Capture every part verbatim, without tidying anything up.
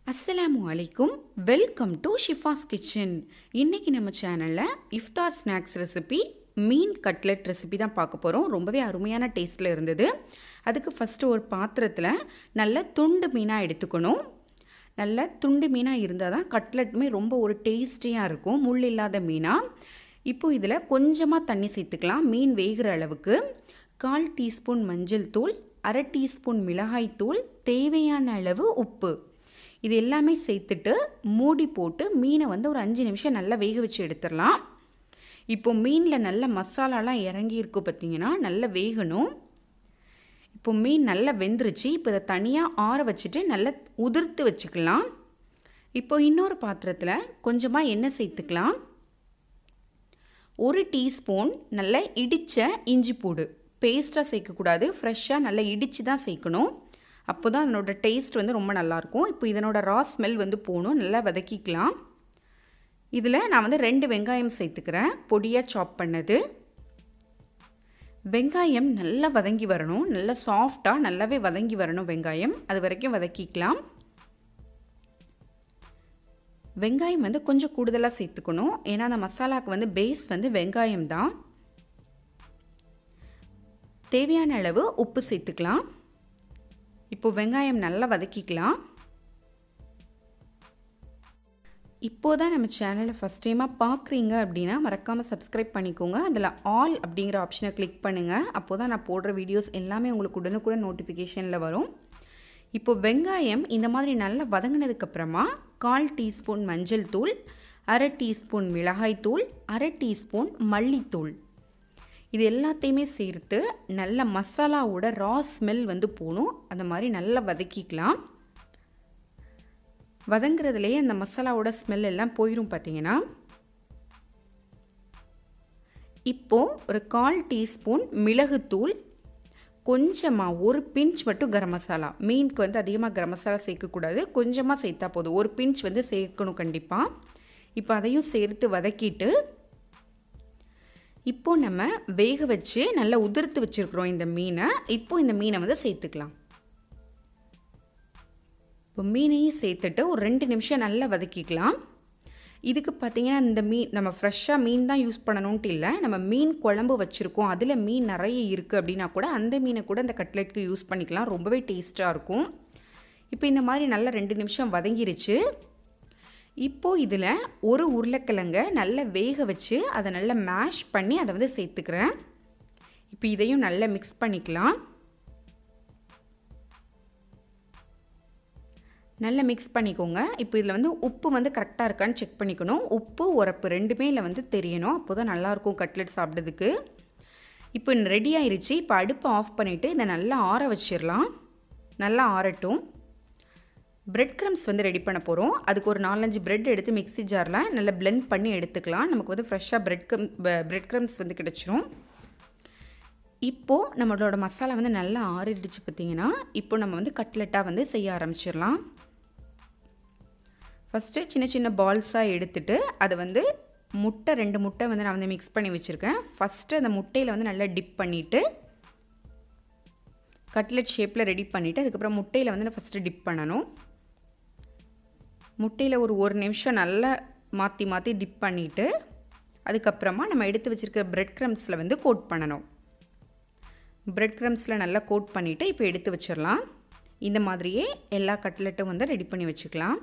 Assalamu alaikum. Welcome to Shifaskitchen. இன்னைக்கு நம்ம சேனல்ல Iftar snacks recipe மீன் கட்லெட் ரெசிபி தான் பார்க்க போறோம். ரொம்பவே அருமையான டேஸ்ட்ல இருந்தது. அதுக்கு ஃபர்ஸ்ட் ஒரு பாத்திரத்துல நல்ல துண்டு மீனா எடுத்துக்கணும். நல்ல துண்டு மீனா இருந்தா தான் கட்லெட்மே ரொம்ப ஒரு டேஸ்டியா இருக்கும். முள் இல்லாத மீனா. இப்போ இதுல கொஞ்சமா தண்ணி சேர்த்துக்கலாம். மீன் வேகுற அளவுக்கு கால் டீஸ்பூன் மஞ்சள் தூள், அரை டீஸ்பூன் மிளகாய் தூள், தேவையான அளவு உப்பு. இது எல்லாமே சேர்த்துட்டு மூடி போட்டு மீனை வந்து ஒரு அஞ்சு நிமிஷம் நல்லா வேக வச்சு எடுத்துடலாம். இப்போ மீனில் நல்ல மசாலாலாம் இறங்கி இருக்கு பார்த்தீங்கன்னா நல்லா வேகணும். இப்போ மீன் நல்லா வெந்துருச்சு. இப்போ இதை தனியாக ஆற வச்சுட்டு நல்லா உதிர்த்து வச்சுக்கலாம். இப்போ இன்னொரு பாத்திரத்தில் கொஞ்சமாக எண்ணெய் சேர்த்துக்கலாம். ஒரு டீஸ்பூன் நல்லா இடித்த இஞ்சி பூடு. பேஸ்ட்டாக சேர்க்கக்கூடாது, ஃப்ரெஷ்ஷாக நல்லா இடித்து தான் சேர்க்கணும். அப்போ தான் அதனோட டேஸ்ட் வந்து ரொம்ப நல்லாயிருக்கும். இப்போ இதனோட ரா ஸ்மெல் வந்து போகணும். நல்லா வதக்கிக்கலாம். இதில் நான் வந்து ரெண்டு வெங்காயம் சேர்த்துக்கிறேன், பொடியாக சாப் பண்ணது. வெங்காயம் நல்லா வதங்கி வரணும். நல்லா சாஃப்டாக நல்லாவே வதங்கி வரணும் வெங்காயம். அது வரைக்கும் வதக்கிக்கலாம். வெங்காயம் வந்து கொஞ்சம் கூடுதலாக சேர்த்துக்கணும். ஏன்னா அந்த மசாலாவுக்கு வந்து பேஸ் வந்து வெங்காயம் தான். தேவையான அளவு உப்பு சேர்த்துக்கலாம். இப்போ வெங்காயம் நல்லா வதக்கிக்கலாம். இப்போதான் நம்ம சேனலை ஃபஸ்ட் டைமாக பார்க்குறீங்க அப்படின்னா மறக்காமல் சப்ஸ்கிரைப் பண்ணிக்கோங்க. அதில் ஆல் அப்படிங்கிற ஆப்ஷனை கிளிக் பண்ணுங்கள். அப்போ தான் நான் போடுற வீடியோஸ் எல்லாமே உங்களுக்கு உடனுக்குடன் நோட்டிஃபிகேஷனில் வரும். இப்போ வெங்காயம் இந்த மாதிரி நல்லா வதங்கினதுக்கப்புறமா கால் டீஸ்பூன் மஞ்சள் தூள், அரை டீஸ்பூன் மிளகாய் தூள், அரை டீஸ்பூன் மல்லித்தூள், இது எல்லாத்தையுமே சேர்த்து நல்ல மசாலாவோட ரா ஸ்மெல் வந்து போகணும். அந்த மாதிரி நல்லா வதக்கிக்கலாம். வதங்குறதுலேயே அந்த மசாலாவோட ஸ்மெல் எல்லாம் போயிடும் பார்த்தீங்கன்னா. இப்போது ஒரு கால் டீஸ்பூன் மிளகுத்தூள், கொஞ்சமாக ஒரு பிஞ்ச் மட்டும் கரம் மசாலா. மீனுக்கு வந்து அதிகமாக கரம் மசாலா சேர்க்கக்கூடாது, கொஞ்சமாக சேர்த்தா போதும். ஒரு பிஞ்ச் வந்து சேர்க்கணும் கண்டிப்பாக. இப்போ அதையும் சேர்த்து வதக்கிட்டு இப்போது நம்ம வேக வச்சு நல்லா உதிர்த்து வச்சுருக்குறோம் இந்த மீனை. இப்போது இந்த மீனை வந்து சேர்த்துக்கலாம். இப்போ மீனையும் சேர்த்துட்டு ஒரு ரெண்டு நிமிஷம் நல்லா வதக்கிக்கலாம். இதுக்கு பார்த்திங்கன்னா இந்த மீன் நம்ம ஃப்ரெஷ்ஷாக மீன் தான் யூஸ் பண்ணணுன்ட்டு இல்லை. நம்ம மீன் குழம்பு வச்சுருக்கோம், அதில் மீன் நிறைய இருக்குது அப்படின்னா கூட அந்த மீனை கூட இந்த கட்லெட்டுக்கு யூஸ் பண்ணிக்கலாம். ரொம்பவே டேஸ்ட்டாக இருக்கும். இப்போ இந்த மாதிரி நல்லா ரெண்டு நிமிஷம் வதங்கிருச்சு. இப்போது இதில் ஒரு உருளைக்கிழங்கை நல்லா வேக வச்சு அதை நல்லா மேஷ் பண்ணி அதை வந்து சேர்த்துக்கிறேன். இப்போ இதையும் நல்லா மிக்ஸ் பண்ணிக்கலாம். நல்லா மிக்ஸ் பண்ணிக்கோங்க. இப்போ இதில் வந்து உப்பு வந்து கரெக்டாக இருக்கான்னு செக் பண்ணிக்கணும். உப்பு உரப்பு ரெண்டுமே இதில் வந்து தெரியணும். அப்போ தான் நல்லாயிருக்கும் கட்லெட் சாப்பிட்றதுக்கு. இப்போ ரெடி ஆயிடுச்சு. இப்போ அடுப்பை ஆஃப் பண்ணிவிட்டு இதை நல்லா ஆற வச்சிடலாம். நல்லா ஆறட்டும். பிரெட் க்ரம்ஸ் வந்து ரெடி பண்ண போகிறோம். அதுக்கு ஒரு நாலஞ்சு பிரெட் எடுத்து மிக்ஸி ஜாரில் நல்லா பிளெண்ட் பண்ணி எடுத்துக்கலாம். நமக்கு வந்து ஃப்ரெஷ்ஷாக பிரெட் க்ரம் பிரெட் க்ரம்ஸ் வந்து கிடச்சிரும். இப்போது நம்மளோட மசாலா வந்து நல்லா ஆறிடுச்சு பார்த்திங்கன்னா. இப்போ நம்ம வந்து கட்லெட்டாக வந்து செய்ய ஆரம்பிச்சிடலாம். ஃபஸ்ட்டு சின்ன சின்ன பால்ஸாக எடுத்துகிட்டு அதை வந்து முட்டை ரெண்டு முட்டை வந்து நான் வந்து மிக்ஸ் பண்ணி வச்சுருக்கேன். ஃபஸ்ட்டு அந்த முட்டையில் வந்து நல்லா டிப் பண்ணிவிட்டு கட்லெட் ஷேப்பில் ரெடி பண்ணிவிட்டு அதுக்கப்புறம் முட்டையில் வந்து நான் ஃபஸ்ட்டு டிப் பண்ணணும். முட்டையில் ஒரு ஒரு நிமிஷம் நல்லா மாற்றி மாற்றி டிப் பண்ணிவிட்டு அதுக்கப்புறமா நம்ம எடுத்து வச்சுருக்க பிரெட் க்ரம்ஸில் வந்து கோட் பண்ணணும். பிரெட் க்ரம்ஸில் நல்லா கோட் பண்ணிவிட்டு இப்போ எடுத்து வச்சிடலாம். இந்த மாதிரியே எல்லா கட்லெட்டும் வந்து ரெடி பண்ணி வச்சுக்கலாம்.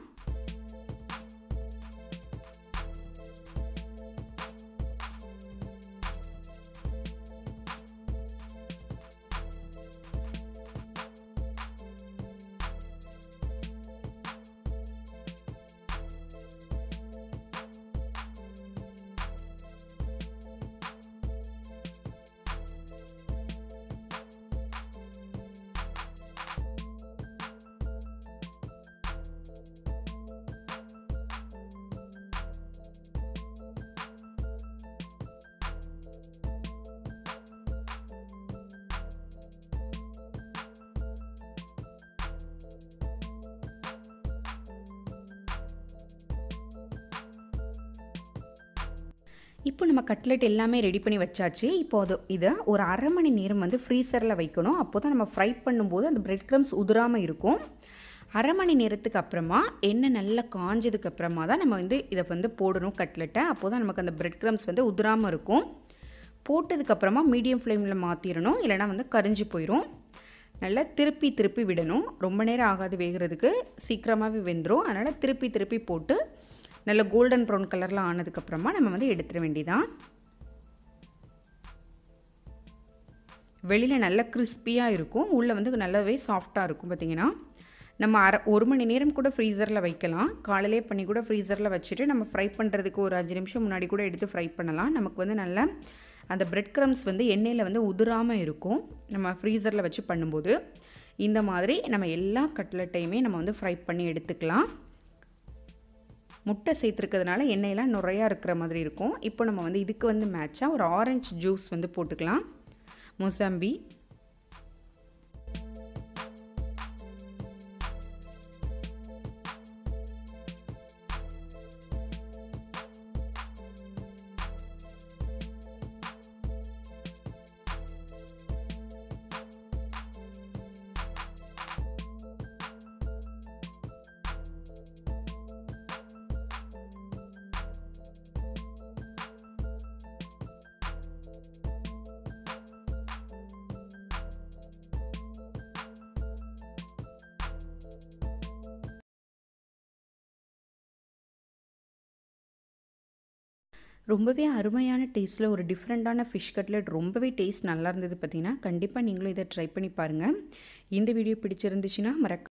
இப்போ நம்ம கட்லெட் எல்லாமே ரெடி பண்ணி வச்சாச்சு. இப்போ அது இதை ஒரு அரை மணி நேரம் வந்து ஃப்ரீசரில் வைக்கணும். அப்போ தான் நம்ம ஃப்ரை பண்ணும்போது அந்த பிரெட் க்ரம்ஸ் உதிராமல் இருக்கும். அரை மணி நேரத்துக்கு அப்புறமா எண்ணெய் நல்லா காஞ்சதுக்கு அப்புறமா தான் நம்ம வந்து இதை வந்து போடணும் கட்லெட்டை. அப்போ தான் நமக்கு அந்த பிரெட் க்ரம்ஸ் வந்து உதிராமல் இருக்கும். போட்டதுக்கப்புறமா மீடியம் ஃப்ளேமில் மாற்றிடணும், இல்லைனா வந்து கரிஞ்சு போயிடும். நல்லா திருப்பி திருப்பி விடணும். ரொம்ப நேரம் ஆகாது வேகிறதுக்கு, சீக்கிரமாகவே வெந்துடும். அதனால் திருப்பி திருப்பி போட்டு நல்லா கோல்டன் ப்ரௌன் கலரில் ஆனதுக்கப்புறமா நம்ம வந்து எடுத்துட வேண்டியதான். வெளியில் நல்லா கிறிஸ்பியாக இருக்கும், உள்ளே வந்து நல்லாவே சாஃப்டாக இருக்கும். பார்த்திங்கன்னா நம்ம அரை ஒரு மணி நேரம் கூட ஃப்ரீசரில் வைக்கலாம். காலையிலே பண்ணி கூட ஃப்ரீசரில் வச்சுட்டு நம்ம ஃப்ரை பண்ணுறதுக்கு ஒரு அஞ்சு நிமிஷம் முன்னாடி கூட எடுத்து ஃப்ரை பண்ணலாம். நமக்கு வந்து நல்லா அந்த பிரெட் க்ரம்ஸ் வந்து எண்ணெயில் வந்து உதிராமல் இருக்கும் நம்ம ஃப்ரீசரில் வச்சு பண்ணும்போது. இந்த மாதிரி நம்ம எல்லா கட்லெட்டையுமே நம்ம வந்து ஃப்ரை பண்ணி எடுத்துக்கலாம். முட்டை சேர்த்துருக்கிறதுனால எண்ணெயெல்லாம் நிறையா இருக்கிற மாதிரி இருக்கும். இப்போ நம்ம வந்து இதுக்கு வந்து மேட்சாக ஒரு ஆரஞ்சு ஜூஸ் வந்து போட்டுக்கலாம். மொசாம்பி ரொம்பவே அருமையான டேஸ்ட்டில் ஒரு டிஃப்ரெண்ட்டான ஃபிஷ் கட்லெட், ரொம்பவே டேஸ்ட் நல்லா இருந்தது. பார்த்தீங்கன்னா கண்டிப்பாக நீங்களும் இதை ட்ரை பண்ணி பாருங்கள். இந்த வீடியோ பிடிச்சிருந்துச்சுன்னா மறக்க